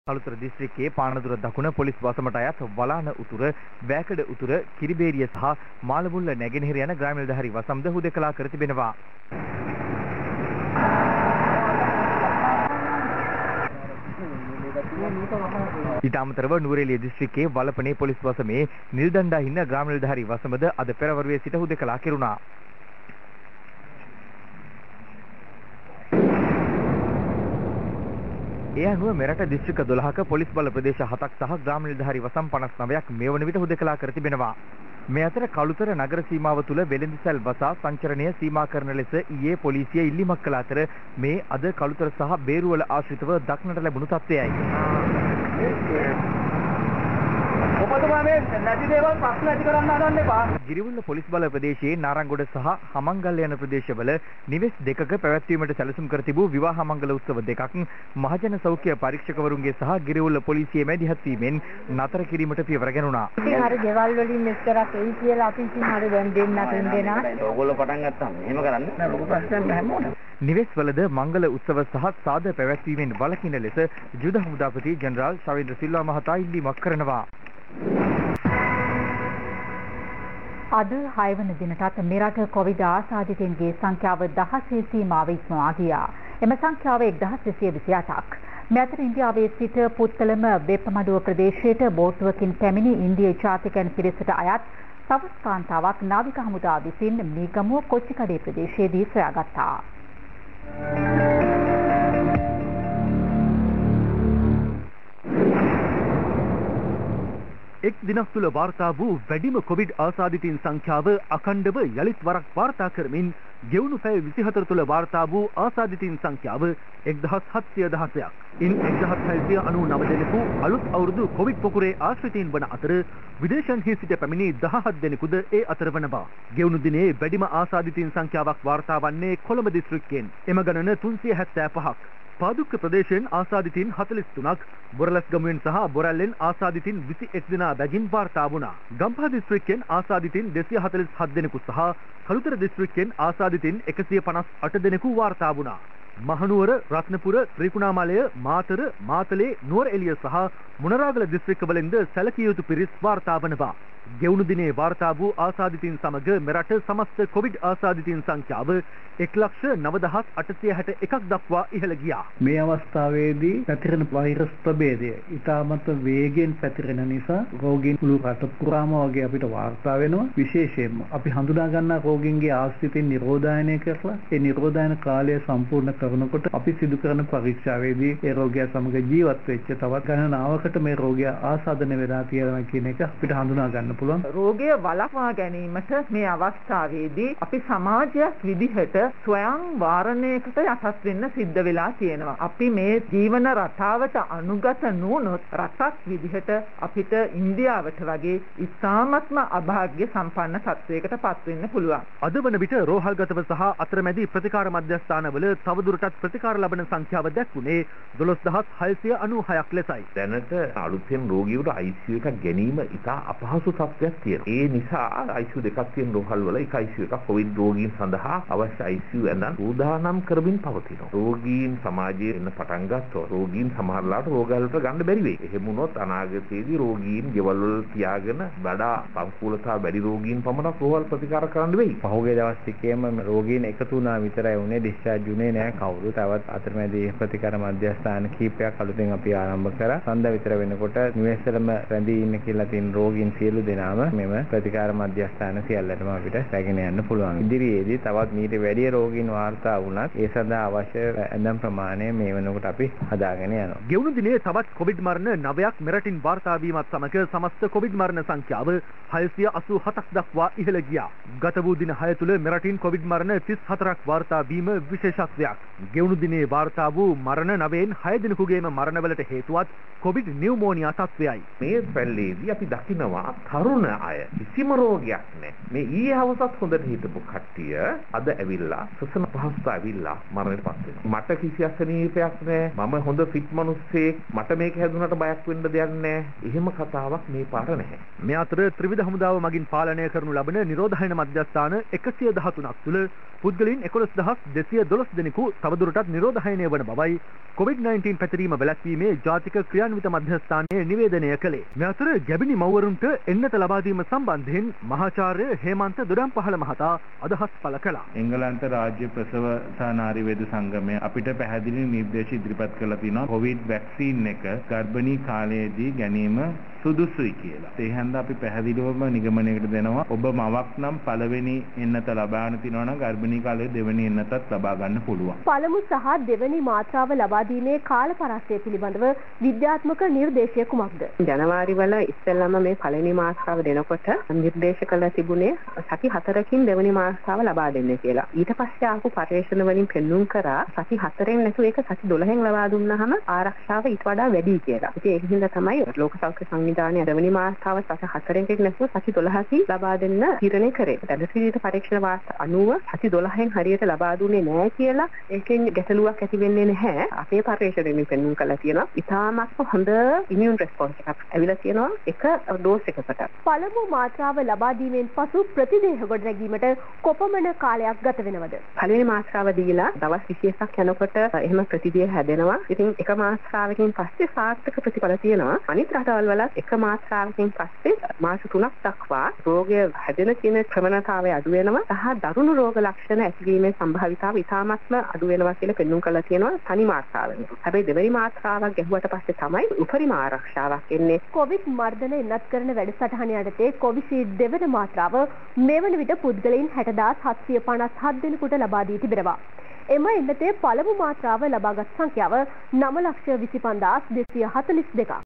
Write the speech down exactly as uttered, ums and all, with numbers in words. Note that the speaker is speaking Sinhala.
කළුතර දිස්ත්‍රික්කයේ පානදුර දකුණ පොලිස් වසමට අයත් වලාන උතුර, වැකඩ උතුර, කිරිබේරිය සහ මාළමුල්ල නැගෙනහිර යන ග්‍රාම නිලධාරී වසම්ද හුදෙකලා කර තිබෙනවා. ඊට අමතරව නුවරඑළිය දිස්ත්‍රික්කයේ වලපනේ පොලිස් වසමේ නිල්දණ්ඩා හින්න ග්‍රාම නිලධාරී වසමද අද පෙරවරුවේ සිට හුදෙකලා කෙරුණා. ඒ අනුව මෙරට දිස්ත්‍රික්ක දොළහක පොලිස් බල ප්‍රදේශ හතක් සහ ග්‍රාම නිලධාරී වසම් පනස් නවයක් මේ වන විට හුදෙකලා කර තිබෙනවා. මේ අතර කළුතර නගර සීමාව තුළ වෙළඳසැල් වසා සංචරණය සීමා කරන ලෙස ඊයේ පොලිසිය ඉල්ලීමක් කළ අතර මේ අද කළුතර සහ බේරුවල ආශ්‍රිතව දක්නට ලැබුණු තත්ත්වයයි. ඔබතුමා මේ නැති දේවල් ප්‍රශ්න ඇති කරන්න හදන්න එපා. ගිරිවුල්ල පොලිස් බල ප්‍රදේශයේ නාරංගොඩ සහ හමංගල්ල යන ප්‍රදේශවල නිවෙස් දෙකක පැවැත්වීමට සැලසුම් කර තිබූ විවාහ මංගල උත්සව දෙකක් මහජන සෞඛ්‍ය පරීක්ෂකවරුන්ගේ සහ ගිරිවුල්ල පොලිසියේ මැදිහත් වීමෙන් නතර කිරීමට පියවර ගැනුණා. ඉතින් හරි ගෙවල් වලින් මෙච්චරක් එයි කියලා අපි ඉතින් හරි දැන් දෙන්න තුන් දෙනා. ඕගොල්ලෝ පටන් ගත්තාම එහෙම කරන්නේ නැහැ. ලොකු ප්‍රශ්නයක් නැහැ මොකද? නිවෙස්වලද මංගල උත්සව සහ සාද පැවැත්වීමෙන් වළකින ලෙස යුද හමුදාපති ජෙනරාල් ශවේන්ද්‍ර සිල්වා මහතා ඉල්ලීමක් කරනවා. අද හය වන දිනටත් මෙරට කොවිඩ් ආසාදිතයින්ගේ සංඛ්‍යාව දහසේ සීමාව ඉක්මවා ගියා. එම සංඛ්‍යාව එක්දහස් දෙසිය විසි අටක්. මේ අතර ඉන්දියාවේ සිට පුත්තලම වෙප්පමඩුව ප්‍රදේශයට බෝට්ටුවකින් පැමිණි ඉන්දිය ජාතිකයන් පිරිසට අයත් සවස් කාන්තාවක් නාවික හමුදාව විසින් මීගමුව කොච්චිකඩේ ප්‍රදේශයේදී සොයාගත්තා. එක් දිනක් තුළ වාර්තා වූ වැඩිම කොවිඩ් ආසාදිතයින් සංඛ්‍යාව අඛණ්ඩව යලිත් වරක් වාර්තා කරමින් ගෙවුණු පැය විසිහතර තුළ වාර්තා වූ ආසාදිතයින් සංඛ්‍යාව එක්දහස් හත්සිය දහසක්. ඉන් එක්දහස් හයසිය අනූනව දෙනෙකු අලුත් අවුරුදු කොවිඩ් පොකුරේ ආශ්‍රිතයින් වන අතර විදේශයන්හි සිට පැමිණි දහහත් දෙනෙකුද ඒ අතර වනවා. ගෙවුණු දිනේ වැඩිම ආසාදිතයින් සංඛ්‍යාවක් වාර්තා වන්නේ කොළඹ දිස්ත්‍රික්කයෙන්. එම ගණන තුන්සිය හැත්තෑ පහක්. පාදුක්ක ප්‍රදේශයෙන් ආසාදිතයින් හතළිස් තුනක්, බොරලැස්ගමුවෙන් සහ බොරැල්ලෙන් ආසාදිතයින් විසි එක් දෙනා බැගින් වාර්තා වුණා. ගම්පහ දිස්ත්‍රික්කයෙන් ආසාදිතයින් දෙසිය හතළිස් හත් දෙනෙකු සහ කළුතර දිස්ත්‍රික්කයෙන් ආසාදිතයින් එකසිය පනස් අට දෙනෙකු වාර්තා වුණා. මහනුවර, රත්නපුර, ත්‍රිකුණාමලය, මාතර, මාතලේ, නුවරඑළිය සහ මොනරාගල දිස්ත්‍රික්කවලින්ද සැලකිය යුතු පිරිස් වාර්තා වනවා. ගෙවුණු දිනේ වාර්තා වූ ආසාදිතයින් සමග මෙරට සමස්ත කොවිඩ් ආසාදිතයින් සංඛ්‍යාව එක් ලක්ෂ නව දහස් අටසිය හැට එකක් දක්වා ඉහළ ගියා. මේ අවස්ථාවේදී පැතිරෙන වෛරස් ප්‍රභේදය ඉතාමත් වේගයෙන් පැතිරෙන නිසා රෝගීන් මුළු රට පුරාම වගේ අපිට වාර්තා වෙනවා. විශේෂයෙන්ම අපි හඳුනා ගන්නා රෝගීන්ගේ ආශ්‍රිතයින් නිරෝධායනය කරලා ඒ නිරෝධායන කාලය සම්පූර්ණ කරනකොට අපි සිදු කරන පරීක්ෂාවේදී ඒ රෝගියා සමග ජීවත් වෙච්ච තවත් ගණනාවකට මේ රෝගියා ආසාදනය වෙලා තියෙනවා කියන එක අපිට හඳුනා ගන්න පුළුවන්. රෝගය වළක්වා ගැනීමට මේ අවස්ථාවේදී අපි සමාජයක් විදිහට ස්වයං වාරණයකට යටත් වෙන්න සිද්ධ වෙලා තියෙනවා. අපි මේ ජීවන රටාවට අනුගත නොවුනොත් රටක් විදිහට අපිට ඉන්දියාවට වගේ ඉතාමත්ම අභාග්‍ය සම්පන්න තත්වයකට පත් වෙන්න පුළුවන්. අද වන විට රෝහල්ගතව සහ අතරමැදි ප්‍රතිකාර මධ්‍යස්ථානවල තවදුරටත් ප්‍රතිකාර ලබන සංඛ්‍යාව දැක්වුණේ දොළොස් දහස් හයසිය අනූහයක් ලෙසයි. දැනට අලුතෙන් රෝගියෙකුට I C U එකක් ගැනීම ඉතා අපහසු තත්ත්වයක් තියෙනවා. ඒ නිසා I C U දෙකක් තියෙන රෝහල්වල එක I C U එකක් කොවිඩ් රෝගීන් සඳහා අවශ්‍ය I C U ඇඳන් සූදානම් කරමින් පවතිනවා. රෝගීන් සමාජයේ එන්න පටන් ගත්තොත් රෝගීන් සමහරලාට රෝගවලට ගන්න බැරි වෙයි. එහෙම වුණොත් අනාගතයේදී රෝගීන් ගෙවල් වල තියාගෙන වඩා සංකූලතාව වැඩි රෝගීන් පමණක් රෝහල් ප්‍රතිකාර කරන්න වෙයි. පහුගිය දවස් ටිකේම රෝගීන් එකතු වුණා විතරයි වුණේ, ඩිස්චාර්ජ් වුණේ නැහැ කවුරු. තවත් අතරමැදි ප්‍රතිකාර මධ්‍යස්ථාන කීපයක් අලුතෙන් අපි ආරම්භ කරා. සඳ විතර වෙනකොට නිවෙස්වලම රැඳී ඉන්න කියලා තියෙන රෝගීන් සියලු දෙනාම මෙම ප්‍රතිකාර මධ්‍යස්ථාන සියල්ලටම අපිට රැගෙන යන්න පුළුවන්. ඉදිරියේදී තවත් මීට වැඩි රෝගීන් වාර්තා වුණත් ඒ සඳහා අවශ්‍ය ඇඳම් ප්‍රමාණය මේ වෙනකොට අපි හදාගෙන යනවා. ගෙවුණු දිනේ තවත් කොවිඩ් මරණ නවයක් මෙරටින් වාර්තා වීමත් සමග සමස්ත කොවිඩ් මරණ සංඛ්‍යාව හයසිය අසූ හතක් දක්වා ඉහළ ගියා. ගත වූ දින හය තුළ මෙරටින් කොවිඩ් මරණ තිස් හතරක් වාර්තා වීම විශේෂත්වයක්. ගෙවුණු දිනේ වාර්තා වූ මරණ නවයෙන් හය දිනකුගේම මරණවලට හේතුවත් කොවිඩ් නියුමෝනියා තත්ත්වයයි. මේ පැල්ලේදී අපි දකිනවා තරුණ අය කිසිම රෝගයක් නැහැ. මේ ඊයේ හවසත් හොඳට හිටපු කට්ටිය අද ඇවිල්ලා සසන පහසුතා ඇවිල්ලා මරණයටපත් වෙනවා. මට කිසි අසනීපයක් නැහැ. මම හොඳ ෆිට් මිනිස්සෙක්. මට මේක හැදුනට බයක් වෙන්න දෙයක් නැහැ. එහෙම කතාවක් මේ පාර නැහැ. මේ අතර ත්‍රිවිධ හමුදාව මගින් පාලනය කරනු ලබන නිරෝධායන මධ්‍යස්ථාන එකසිය දහතුනක් තුළ පුද්ගලයන් එකොළොස් දහස් දෙසිය දොළොස් දෙනෙකු තවදුරටත් නිරෝධායනය වන බවයි කොවිඩ් නයින්ටීන් පැතිරීම වැළැක්වීමේ ජාතික ක්‍රියාන්විත මධ්‍යස්ථානයේ නිවේදනය කළේ. මේ අතර ගැබිනි මව්වරුන්ට එන්නත ලබා දීම සම්බන්ධයෙන් මහාචාර්ය හේමන්ත දොඩම්පහළ මහතා අදහස් පළ කළා. එංගලන්ත රාජ්‍ය ප්‍රසව සහ නාරි වෛද්‍ය සංගමය අපිට පැහැදිලි නිර්දේශ ඉදිරිපත් කරලා තිනවා කොවිඩ් වැක්සීන් එක ගර්භණී කාලයේදී ගැනීම සුදුසුයි කියලා. ඒ හින්දා අපි පැහැදිලිවම නිගමනයකට දෙනවා ඔබ මවක් නම් පළවෙනි එන්නත ලබාගෙන තිනවා නම් ගර්භණී කාලයේ දෙවෙනි එන්නතත් ලබා ගන්න පුළුවන්. පළමු සහ දෙවෙනි මාත්‍රාව ලබා දීමේ කාල පරාසය පිළිබඳව විද්‍යාත්මක නිර්දේශය කුමක්ද? ජනවාරි වල ඉස්සෙල්ලාම මේ පළවෙනි මාත්‍රාව දෙනකොට නිර්දේශ කළ තිබුණේ සති හතරකින් දෙවෙනි මාත්‍රාව ලබා දෙන්න කියලා. ඊට පස්සේ ආපු පරීක්ෂණ වලින් පෙන්눔 කරා සති හතරෙන් නැතුව ඒක සති දොළහෙන් ලබා දුන්නාම ආරක්ෂාව ඊට වඩා වැඩි කියලා. ඉතින් ඒක හින්දා තමයි ලෝක සෞඛ්‍ය සංවිධානය දෙවෙනි මාත්‍රාව සති හතරෙන් නැතුව සති දොළහකින් ලබා දෙන්න තීරණය කරේ. දැඩසිරිත පරීක්ෂණ වාර්තා අනුව සති දොළහෙන් හරියට ලබා දුන්නේ නැහැ කියලා ඒකෙන් ගැටලුවක් ඇති වෙන්නේ නැහැ. අපේ පරීක්ෂණයෙන් පෙන්눔 කළා තියෙනවා. ඉතාමත් හොඳ ඉමුන් රෙස්පොන්ස් එකක් ඇවිල්ලා තියෙනවා එක ඩෝස් එකකට. පළමු මාත්‍රාව ලබා දීමෙන් පසු ප්‍රතිදේහ ගොඩනැගීමට කොපමණ කාලයක් ගත වෙනවද? පළවෙනි මාත්‍රාව දීලා දවස් විසිඑකක් යනකොට එහෙම ප්‍රතිදේහ හැදෙනවා. ඉතින් එක මාත්‍රාවකින් පස්සේ සාර්ථක ප්‍රතිඵල තියෙනවා. අනිත් රටවල් වල එක මාත්‍රාවකින් පස්සේ මාස තුනක් දක්වා රෝගය හැදෙන කියන ප්‍රවණතාවය අඩු වෙනවා. සහ දරුණු රෝග ලක්ෂණ ඇතිවීමේ සම්භාවිතාව ඉතාමත්ම අඩු වෙනවා කියලා පෙන්눔 කරලා තියෙනවා තනි මාත්‍රාවෙන්. හැබැයි දෙවෙනි මාත්‍රාවක් ගැහුවට පස්සේ තමයි උපරිම ආරක්ෂාවක් එන්නේ. කොවිඩ් මර්ධන එන්නත් කරන වැඩසටහන යටතේ කොවිෂීල්ඩ් දෙවන මාත්‍රාව මෙවන විට පුද්ගලයන් හැට හදාස් හත්සිය පනස් හත් දෙනෙකුට ලබා දී තිබෙනවා. එම එන්නතේ පළමු මාත්‍රාව ලබාගත් සංඛ්‍යාව නව ලක්ෂ විසි පන්දාස් දෙසිය හතළිස් දෙකක්.